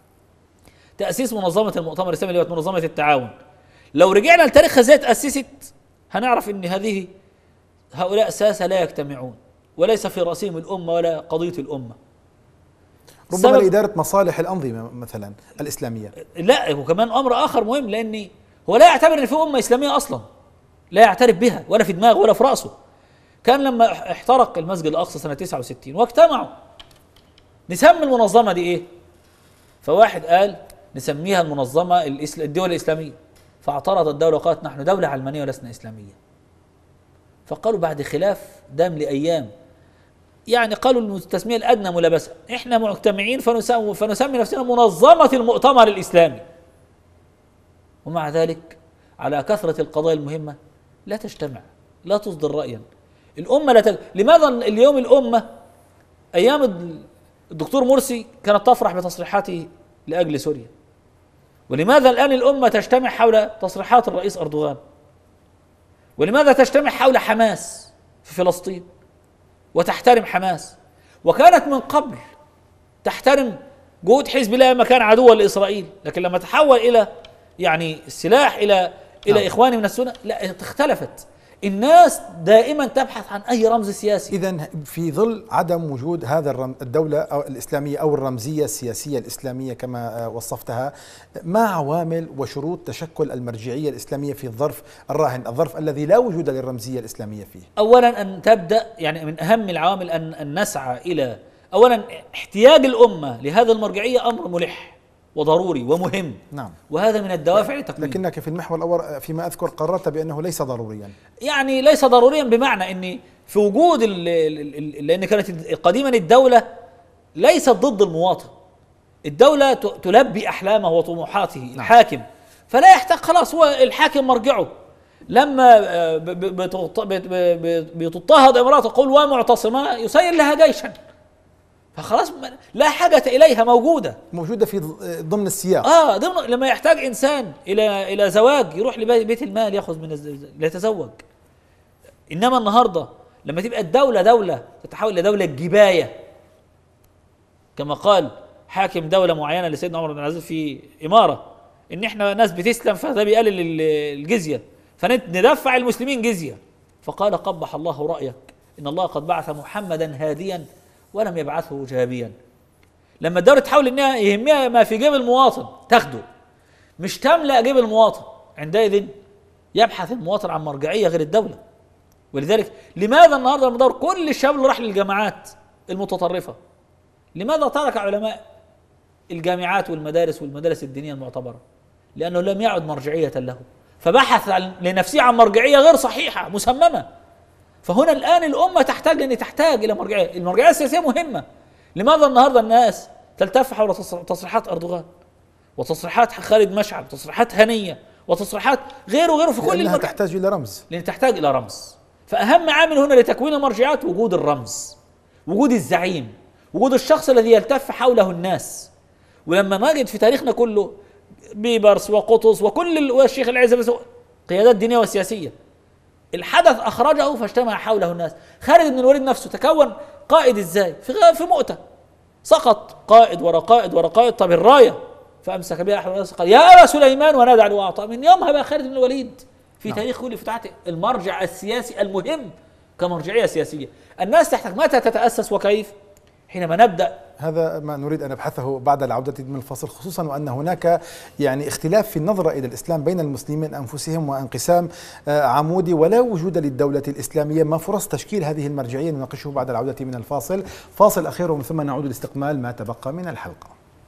تأسيس منظمة المؤتمر الإسلامي اللي هي منظمة التعاون، لو رجعنا لتاريخ ازاي تأسست هنعرف ان هذه هؤلاء ساسة لا يجتمعون وليس في رأسهم الأمة ولا قضية الأمة، ربما لإدارة مصالح الأنظمة مثلا الإسلامية. لا، وكمان أمر آخر مهم، لأن هو لا يعتبر ان في أمة إسلامية أصلا، لا يعترف بها ولا في دماغه ولا في رأسه. كان لما احترق المسجد الأقصى سنة تسعة وستين واجتمعوا نسمي المنظمة دي إيه؟ فواحد قال نسميها المنظمة الدول الإسلامية، فاعترضت الدولة وقالت نحن دولة علمانية ولسنا إسلامية. فقالوا بعد خلاف دام لأيام، يعني قالوا التسمية الأدنى ملابسة، إحنا مجتمعين فنسمي, فنسمي نفسنا منظمة المؤتمر الإسلامي. ومع ذلك على كثرة القضايا المهمة لا تجتمع، لا تصدر رأيا. الأمة لا تج... لماذا اليوم الأمة أيام الدكتور مرسي كانت تفرح بتصريحاته لأجل سوريا، ولماذا الآن الأمة تجتمع حول تصريحات الرئيس أردوغان؟ ولماذا تجتمع حول حماس في فلسطين وتحترم حماس؟ وكانت من قبل تحترم جهود حزب الله لما كان عدوا لإسرائيل، لكن لما تحول إلى يعني السلاح إلى إلى نعم. إخواني من السنة لا اختلفت. الناس دائما تبحث عن أي رمز سياسي. إذن في ظل عدم وجود هذا الدولة أو الإسلامية أو الرمزية السياسية الإسلامية كما وصفتها، ما عوامل وشروط تشكل المرجعية الإسلامية في الظرف الراهن، الظرف الذي لا وجود للرمزية الإسلامية فيه؟ أولا أن تبدأ، يعني من أهم العوامل أن, أن نسعى إلى أولا احتياج الأمة لهذا المرجعية أمر ملح وضروري ومهم. نعم. وهذا من الدوافع لتكوينه. لكنك في المحور الأول فيما أذكر قررت بأنه ليس ضروريا. يعني ليس ضروريا بمعنى أن في وجود ال ال لأن كانت قديما الدولة ليست ضد المواطن، الدولة تلبي أحلامه وطموحاته. نعم. الحاكم فلا يحتاج، خلاص هو الحاكم مرجعه. لما بتضطهد امرأة تقول ومعتصمة يسير لها جيشا، فخلاص لا حاجة إليها، موجودة موجودة في ضمن السياق. آه ضمن لما يحتاج إنسان إلى إلى زواج يروح لبيت المال يأخذ من ليتزوج. إنما النهاردة لما تبقى الدولة دولة تتحول إلى دولة جباية، كما قال حاكم دولة معينة لسيدنا عمر بن العزيز في إمارة، إن إحنا ناس بتسلم فده بيقلل الجزية فندفع المسلمين جزية، فقال قبح الله رأيك إن الله قد بعث محمدا هاديا ولم يبعثه جابيا. لما الدولة تحاول انها يهمها ما في جيب المواطن تاخده، مش تملأ جيب المواطن، عندئذ يبحث المواطن عن مرجعية غير الدولة. ولذلك لماذا النهارده المدار كل الشباب اللي راح للجامعات المتطرفة، لماذا ترك علماء الجامعات والمدارس والمدارس الدينية المعتبرة؟ لأنه لم يعد مرجعية له، فبحث لنفسه عن مرجعية غير صحيحة مسممة. فهنا الآن الأمة تحتاج لأن تحتاج إلى مرجعية، المرجعية السياسية مهمة. لماذا النهاردة الناس تلتف حول تصريحات أردوغان وتصريحات خالد مشعل وتصريحات هنية وتصريحات غيره وغيره في كل لأنها تحتاج إلى رمز، لأن تحتاج إلى رمز. فأهم عامل هنا لتكوين المرجعيات وجود الرمز، وجود الزعيم، وجود الشخص الذي يلتف حوله الناس. ولما نجد في تاريخنا كله بيبرس وقطز وكل والشيخ العزبي قيادات دينية وسياسية، الحدث أخرجه فاجتمع حوله الناس. خالد بن الوليد نفسه تكون قائد إزاي؟ في في مؤتة، سقط قائد ورا قائد ورا قائد. طب الرايه فامسك بها احد الناس قال يا ابا سليمان ونادى عليه واعطى. من يومها بقى خالد بن الوليد في نعم. تاريخ كل فتحات المرجع السياسي المهم كمرجعيه سياسيه. الناس تحتاج متى تتاسس وكيف؟ حينما نبدا. هذا ما نريد ان نبحثه بعد العوده من الفصل، خصوصا وان هناك يعني اختلاف في النظره الى الاسلام بين المسلمين انفسهم، وانقسام عمودي ولا وجود للدوله الاسلاميه. ما فرص تشكيل هذه المرجعيه؟ نناقشه بعد العوده من الفاصل. فاصل اخير ومن ثم نعود لاستكمال ما تبقى من الحلقه.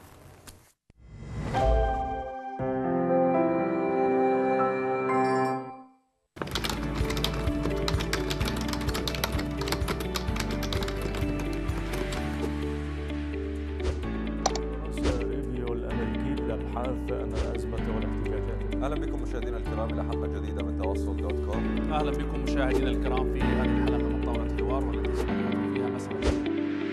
أهلا بكم مشاهدينا الكرام إلى حلقة جديدة من توصل دوت كوم. أهلا بكم مشاهدينا الكرام في هذه الحلقة من طاولة الحوار والتي سنحدث فيها مسألة.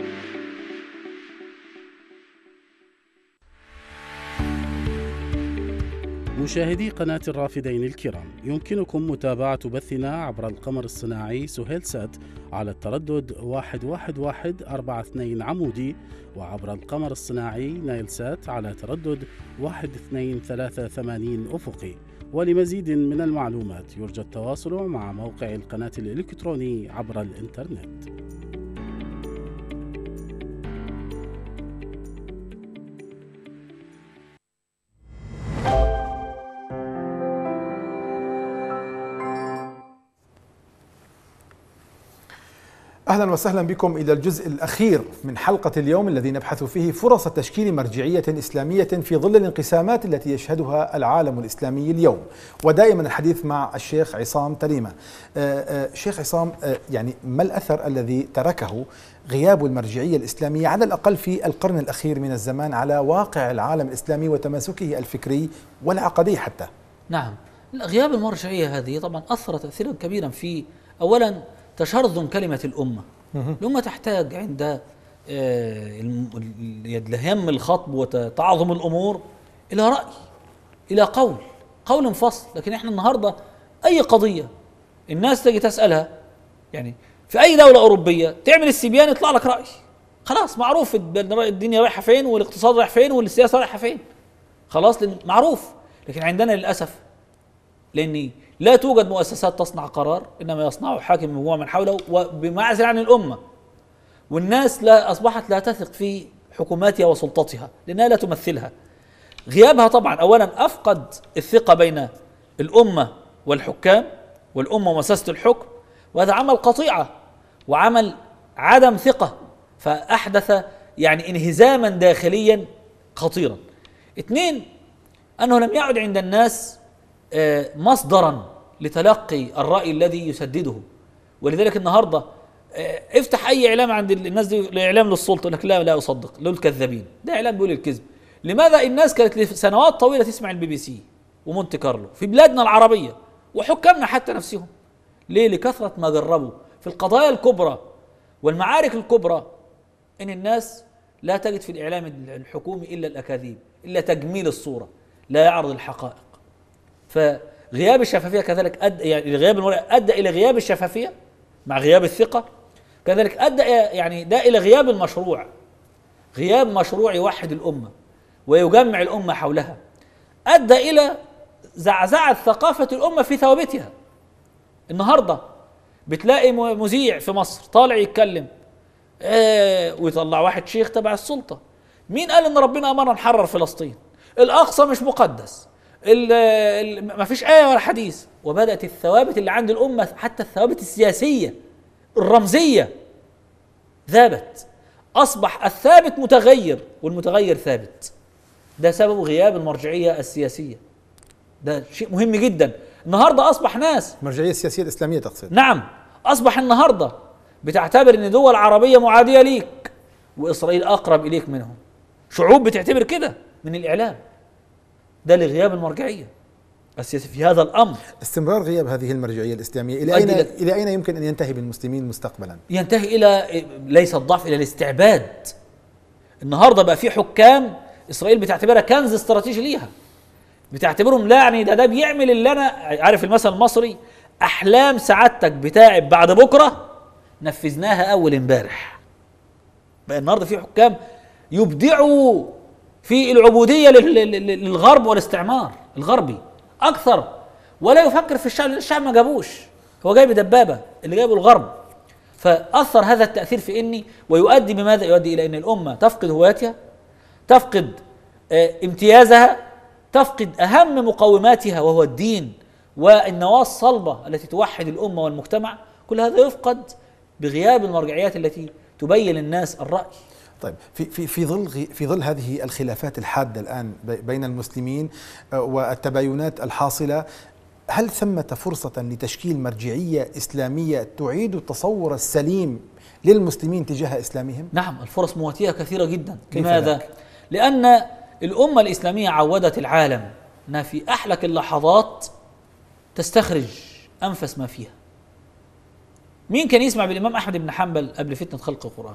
مشاهدي قناة الرافدين الكرام، يمكنكم متابعة بثنا عبر القمر الصناعي سهيل سات على التردد واحد واحد واحد أربعة اثنين عمودي، وعبر القمر الصناعي نايل سات على تردد واحد اثنين ثلاثة ثمانين أفقي. ولمزيد من المعلومات يرجى التواصل مع موقع القناة الإلكتروني عبر الإنترنت. أهلا وسهلا بكم إلى الجزء الأخير من حلقة اليوم الذي نبحث فيه فرص تشكيل مرجعية إسلامية في ظل الانقسامات التي يشهدها العالم الإسلامي اليوم. ودائما الحديث مع الشيخ عصام تليمة. شيخ عصام، يعني ما الأثر الذي تركه غياب المرجعية الإسلامية على الأقل في القرن الأخير من الزمان على واقع العالم الإسلامي وتماسكه الفكري والعقدي حتى؟ نعم، غياب المرجعية هذه طبعا أثر تأثيرا كبيرا في أولا تشرذم كلمة الأمة. الأمة تحتاج عند يدلهم الخطب وتعظم الأمور إلى رأي، إلى قول قول فصل. لكن إحنا النهاردة أي قضية الناس تجي تسألها، يعني في أي دولة أوروبية تعمل السبيان يطلع لك رأي، خلاص معروف الدنيا رايحة فين والاقتصاد رايح فين والسياسة رايحة فين، خلاص معروف. لكن عندنا للأسف لأن لا توجد مؤسسات تصنع قرار، إنما يصنعه حاكم مجموعة من حوله وبمعزل عن الأمة. والناس لا أصبحت لا تثق في حكوماتها وسلطتها لأنها لا تمثلها. غيابها طبعا أولا أفقد الثقة بين الأمة والحكام والأمة ومؤسسة الحكم، وهذا عمل قطيعة وعمل عدم ثقة، فأحدث يعني انهزاما داخليا خطيرا. اثنين، أنه لم يعد عند الناس مصدرا لتلقي الرأي الذي يسدده. ولذلك النهاردة افتح أي إعلام عند الناس دي، إعلام للسلطة، لك لا لا أصدق، له الكذابين، ده إعلام بيقول الكذب. لماذا؟ الناس كانت لسنوات طويلة تسمع البي بي سي ومونتي كارلو في بلادنا العربية وحكامنا حتى نفسهم. ليه؟ لكثرة ما جربوا في القضايا الكبرى والمعارك الكبرى إن الناس لا تجد في الإعلام الحكومي إلا الأكاذيب، إلا تجميل الصورة، لا يعرض الحقائق. فغياب الشفافية كذلك أدى، يعني غياب المرأة أدى إلى غياب الشفافية مع غياب الثقة، كذلك أدى يعني ده إلى غياب المشروع، غياب مشروع يوحد الأمة ويجمع الأمة حولها، أدى إلى زعزعة ثقافة الأمة في ثوابتها. النهاردة بتلاقي مذيع في مصر طالع يتكلم آه ويطلع واحد شيخ تبع السلطة، مين قال إن ربنا أمرنا نحرر فلسطين؟ الأقصى مش مقدس، ما فيش آية ولا حديث. وبدأت الثوابت اللي عند الأمة حتى الثوابت السياسية الرمزية ذابت، أصبح الثابت متغير والمتغير ثابت. ده سبب غياب المرجعية السياسية، ده شيء مهم جدا. النهاردة أصبح ناس المرجعية السياسية الإسلامية تقصد؟ نعم، أصبح النهاردة بتعتبر أن دول عربية معادية ليك وإسرائيل أقرب إليك منهم، شعوب بتعتبر كده من الإعلام. ده لغياب المرجعية السياسية في هذا الأمر. استمرار غياب هذه المرجعية الإسلامية إلى أين إلى أين يمكن أن ينتهي بالمسلمين مستقبلا؟ ينتهي إلى ليس الضعف، إلى الاستعباد. النهاردة بقى في حكام إسرائيل بتعتبرها كنز استراتيجي ليها، بتعتبرهم لا يعني ده ده بيعمل اللي أنا عارف المثل المصري، أحلام سعادتك بتاعب بعد بكرة نفذناها أول امبارح. بقى النهاردة في حكام يبدعوا في العبودية للغرب والاستعمار الغربي أكثر، ولا يفكر في الشعب، الشعب ما جابوش، هو جايب دبابة اللي جايبه الغرب. فأثر هذا التأثير في إني، ويؤدي بماذا؟ يؤدي إلى أن الأمة تفقد هويتها، تفقد اه امتيازها، تفقد أهم مقوماتها وهو الدين والنواة الصلبة التي توحد الأمة والمجتمع. كل هذا يفقد بغياب المرجعيات التي تبين للناس الرأي. طيب في في في ظل في ظل هذه الخلافات الحادة الآن بين المسلمين والتباينات الحاصلة، هل ثمة فرصة لتشكيل مرجعية إسلامية تعيد التصور السليم للمسلمين تجاه إسلامهم؟ نعم، الفرص مواتية كثيرة جدا. لماذا؟ ذلك؟ لأن الأمة الإسلامية عودت العالم أنها في أحلك اللحظات تستخرج أنفس ما فيها. مين كان يسمع بالإمام أحمد بن حنبل قبل فتنة خلق القرآن؟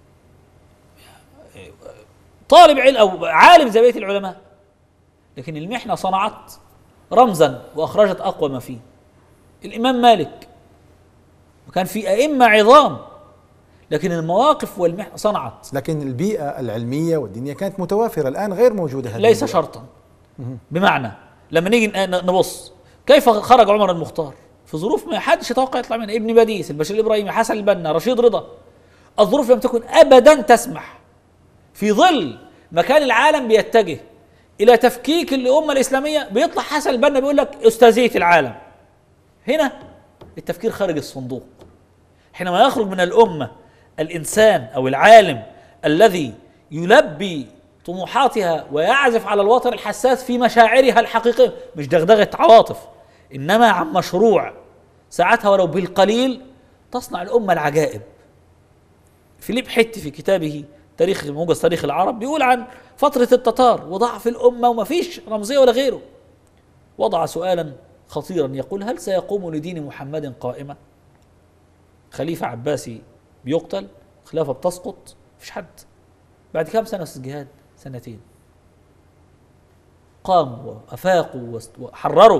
طالب علم أو عالم زي بقية العلماء، لكن المحنة صنعت رمزا وأخرجت أقوى ما فيه. الإمام مالك، وكان في أئمة عظام، لكن المواقف والمحنة صنعت. لكن البيئة العلمية والدينية كانت متوافرة، الآن غير موجودة هذه ليس شرطا. بمعنى لما نيجي نبص كيف خرج عمر المختار في ظروف ما حدش يتوقع يطلع منها، ابن باديس، البشير الإبراهيمي، حسن البنا، رشيد رضا. الظروف لم تكن أبدا تسمح، في ظل ما كان العالم بيتجه إلى تفكيك الأمة الإسلامية، بيطلع حسن البنا بيقول لك أستاذية العالم. هنا التفكير خارج الصندوق. حينما يخرج من الأمة الإنسان أو العالم الذي يلبي طموحاتها ويعزف على الوتر الحساس في مشاعرها الحقيقية، مش دغدغة عواطف، إنما عن مشروع ساعتها ولو بالقليل تصنع الأمة العجائب. فيليب حتي في كتابه تاريخ موجز تاريخ العرب بيقول عن فترة التتار وضعف الأمة وما فيش رمزية ولا غيره، وضع سؤالا خطيرا يقول: هل سيقوم لدين محمد قائمة؟ خليفة عباسي بيقتل، خلافة بتسقط، مفيش حد. بعد كام سنة أستاذ جهاد؟ سنتين. قاموا وأفاقوا وحرروا،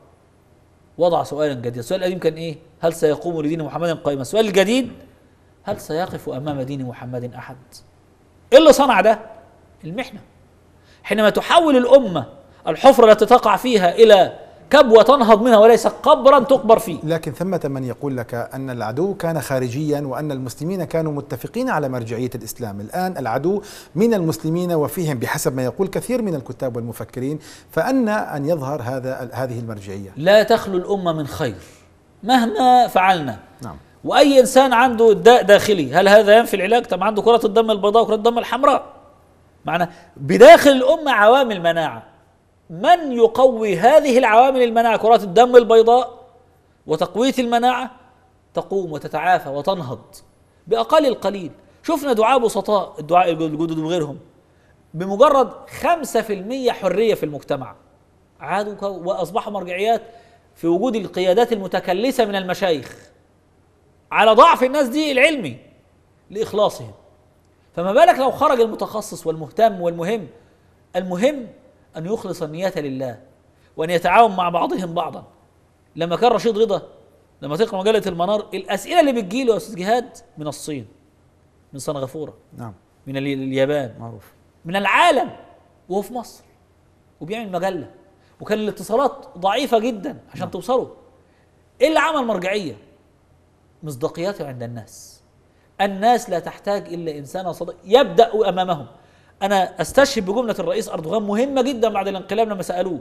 وضع سؤالا جديدا. السؤال القديم كان إيه؟ هل سيقوم لدين محمد قائمة؟ السؤال الجديد: هل سيقف أمام دين محمد أحد؟ إيه اللي صنع ده؟ المحنة. حينما تحول الأمة الحفرة التي تقع فيها إلى كبوة تنهض منها وليس قبرا تقبر فيه. لكن ثمة من يقول لك أن العدو كان خارجيا وأن المسلمين كانوا متفقين على مرجعية الإسلام. الآن العدو من المسلمين وفيهم بحسب ما يقول كثير من الكتاب والمفكرين، فأن أن يظهر هذا هذه المرجعية. لا تخلو الأمة من خير مهما فعلنا. نعم. وأي إنسان عنده داء داخلي، هل هذا ينفي العلاج؟ طب عنده كرة الدم البيضاء وكرة الدم الحمراء. معنى بداخل الأمة عوامل مناعة، من يقوي هذه العوامل المناعة، كرات الدم البيضاء وتقوية المناعة، تقوم وتتعافى وتنهض بأقل القليل. شفنا دعاء بسطاء، الدعاء الجدد وغيرهم، بمجرد خمسة في المية حرية في المجتمع عادوا وأصبحوا مرجعيات في وجود القيادات المتكلسة من المشايخ على ضعف الناس دي العلمي لإخلاصهم. فما بالك لو خرج المتخصص والمهتم والمهم. المهم أن يخلص النية لله وأن يتعاون مع بعضهم بعضا. لما كان رشيد رضا، لما تقرأ مجلة المنار، الأسئلة اللي بتجيله يا أستاذ جهاد من الصين، من سنغافورة، نعم، من اليابان، معروف، من العالم، وهو في مصر وبيعمل مجلة، وكان الاتصالات ضعيفة جدا عشان نعم. توصلوا. إيه اللي عمل مرجعية؟ مصداقيته عند الناس. الناس لا تحتاج إلا إنسان صادق يبدأ أمامهم. أنا أستشهد بجملة الرئيس أردوغان مهمة جدا بعد الانقلاب لما سألوه: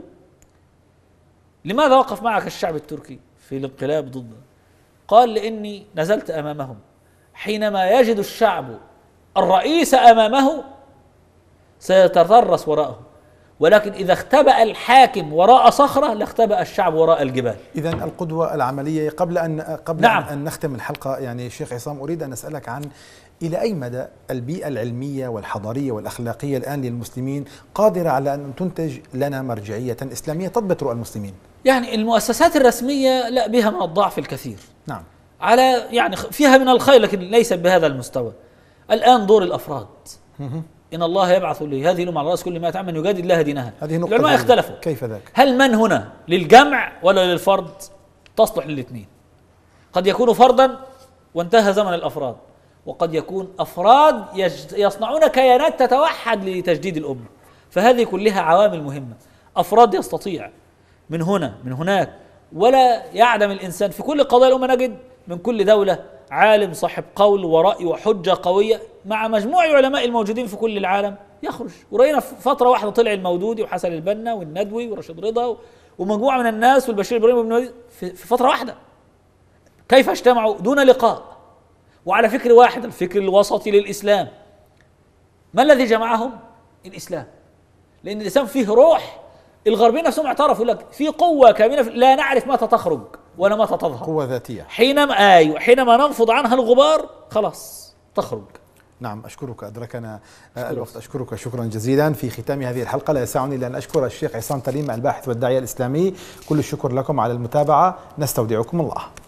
لماذا وقف معك الشعب التركي في الانقلاب ضده؟ قال: لأني نزلت أمامهم حينما يجد الشعب الرئيس أمامه سيتطرس وراءه، ولكن إذا اختبأ الحاكم وراء صخرة لاختبأ الشعب وراء الجبال. إذن القدوة العملية. قبل أن قبل نعم. أن نختم الحلقة، يعني الشيخ عصام، أريد أن أسألك عن إلى أي مدى البيئة العلمية والحضارية والأخلاقية الآن للمسلمين قادرة على أن تنتج لنا مرجعية إسلامية تضبط رؤى المسلمين؟ يعني المؤسسات الرسمية لا، بها من الضعف الكثير. نعم. على يعني فيها من الخير لكن ليس بهذا المستوى. الآن دور الأفراد. إن الله يبعث لهذه الأمة على رأس كل مائة عام من يجادل الله دينها. هذه نقطة. العلماء اختلفوا كيف ذاك؟ هل من هنا للجمع ولا للفرد؟ تصلح للاثنين. قد يكون فردا وانتهى زمن الأفراد، وقد يكون أفراد يصنعون كيانات تتوحد لتجديد الأمة. فهذه كلها عوامل مهمة. أفراد يستطيع من هنا من هناك، ولا يعدم الإنسان في كل قضايا الأمة. نجد من كل دولة عالم صاحب قول ورأي وحجة قوية مع مجموع العلماء الموجودين في كل العالم يخرج. ورأينا في فترة واحدة طلع المودودي وحسن البنا والندوي ورشيد رضا ومجموعة من الناس والبشير إبراهيم بن في فترة واحدة. كيف اجتمعوا دون لقاء وعلى فكر واحد، الفكر الوسطي للإسلام؟ ما الذي جمعهم؟ الإسلام. لأن الإسلام فيه روح. الغربيين نفسهم اعترفوا لك في قوة كامنة لا نعرف متى تخرج ولا متى تظهر. قوة ذاتية. حينما أيوة حينما ننفض عنها الغبار خلاص تخرج. نعم، أشكرك، أدركنا الوقت. أشكرك شكرا جزيلا. في ختام هذه الحلقة لا يسعني إلا أن أشكر الشيخ عصام تليم الباحث والداعية الإسلامي. كل الشكر لكم على المتابعة. نستودعكم الله.